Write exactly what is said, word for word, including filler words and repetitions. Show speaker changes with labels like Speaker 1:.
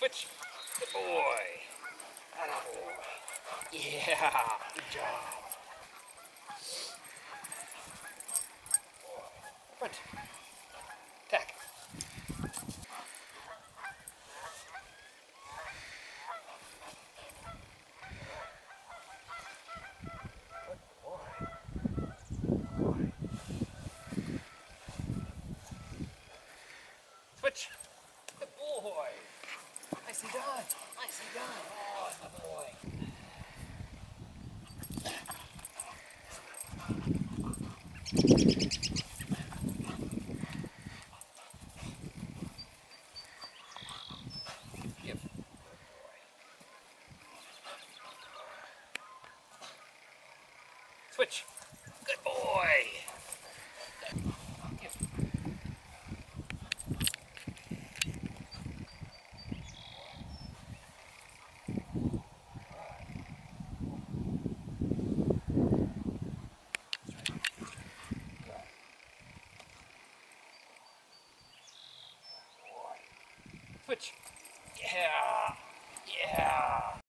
Speaker 1: Switch. Good boy. Attaboy. Yeah. Good job. Front. Tack. Switch. Good boy. Nicely done. Nicely done. Oh, good boy. Give. Good boy. Switch. Good boy. Give. Switch. Yeah. Yeah.